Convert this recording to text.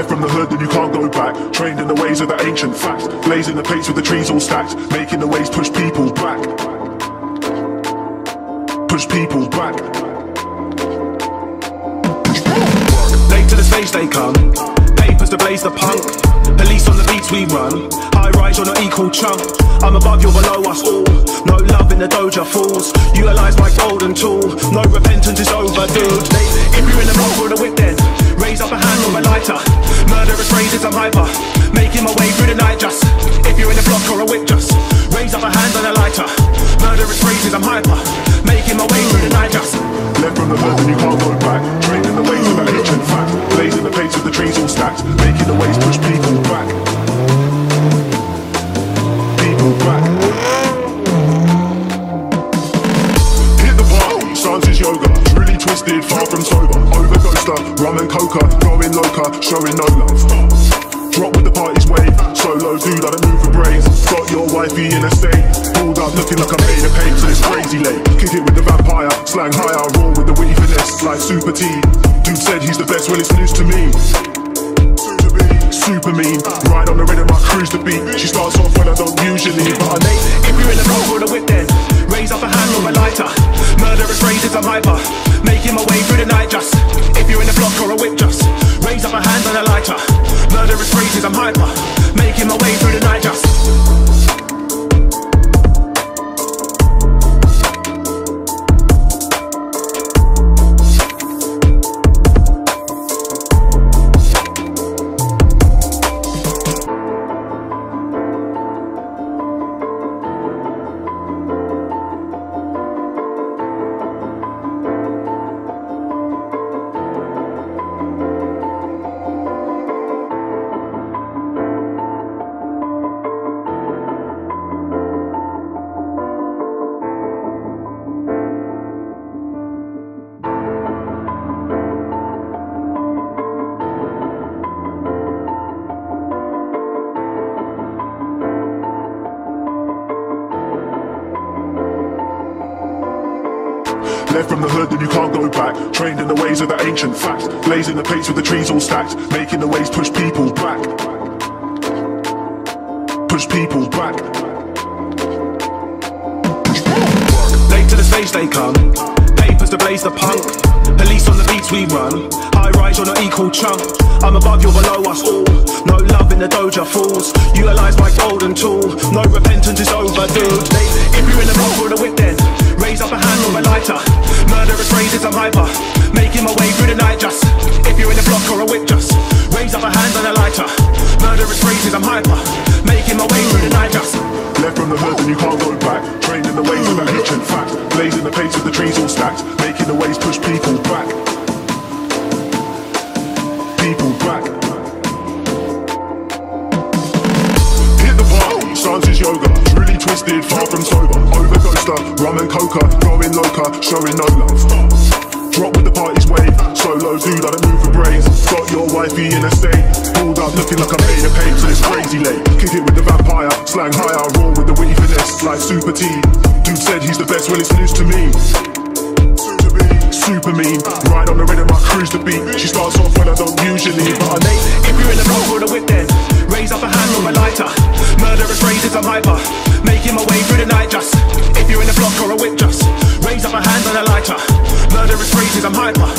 Left from the hood and you can't go back. Trained in the ways of the ancient facts. Blazing the plates with the trees all stacked. Making the waves push people back. Push people back. Late to the stage they come. Papers to blaze the punk. Police on the beats we run. High rise on an equal chunk. I'm above you, below us all. No love in the doja fools. Utilize my golden tool. No repentance is overdue. If you're in the block with a whip then raise up a hand on my lighter. Murderous phrases, I'm hyper. Making my way through the night just. If you're in the block or a whip just raise up a hand on a lighter. Murderous phrases, I'm hyper. Making my way through the night just. Left from the hood and you can't go back. Trained in the ways of the ancient facts. Blazing the plates with the trees all stacked. Making the waves push people back. People back. Hit the bar, stance is yoga. Truly twisted, far from sober. Overdosed, rum and coca. Going loca, showing no love. Drop with the party's wave. Solo dude, I don't move for brains. Got your wifey in a state. Pulled up looking like I made a paint. So it's crazy late. Kick it with the vampire. Slang higher, roll with the witty finesse. Like Super T. Dude said he's the best, well it's news to me. Super mean. Ride on the rhythm, I cruise the beat. She starts off when I don't usually. But I know if you're in the block with a whip then raise up a hand on my lighter. Murderous phrases, I'm hyper. Making my way through the night just. If you're in the block or a whip just raise up a hand on a lighter. Murderous phrases, I'm hyper. Making my way through the night just. Left from the hood and you can't go back. Trained in the ways of the ancient facts. Blazing the plates with the trees all stacked. Making the waves push people back. Push people back. Late to the stage they come. Papers to blaze the punk. Police on the beats we run. High rise on an equal chunk. I'm above you, below us all. No love in the doja fools. Utilize my golden tool. No repentance is overdue. If you're in the block with a whip then raise up a hand on my lighter. Murderous phrases, I'm hyper. Making my way through the night just. If you're in the block or a whip just raise up a hand on a lighter. Murderous phrases, I'm hyper. Making my way through the night just. Left from the hood and you can't go back. Trained in the ways of the ancient facts. Blazing the plates with the trees all stacked. Making the waves push people back. People back. Hit the bar, stance is yoga. Truly twisted, far from sober. Overdosed, rum and coca. Going loca, showing no love. Drop with the party's wave. Solo dude, I don't move for brains. Got your wifey in a state. Pulled up looking like I made a paint. So it's crazy late. Kick it with the vampire. Slang higher, roll with the witty finesse. Like Super T. Dude said he's the best, well it's news to me. Super mean. Ride on the rhythm, I cruise the beat. She starts off when I don't usually. But I know if you're in the block with a whip then raise up a hand on my lighter. Murderous phrases, I'm hyper. Making my way through the night just. If you're in the block or a whip just raise up a hand on a lighter. Murderous phrases, I'm hyper.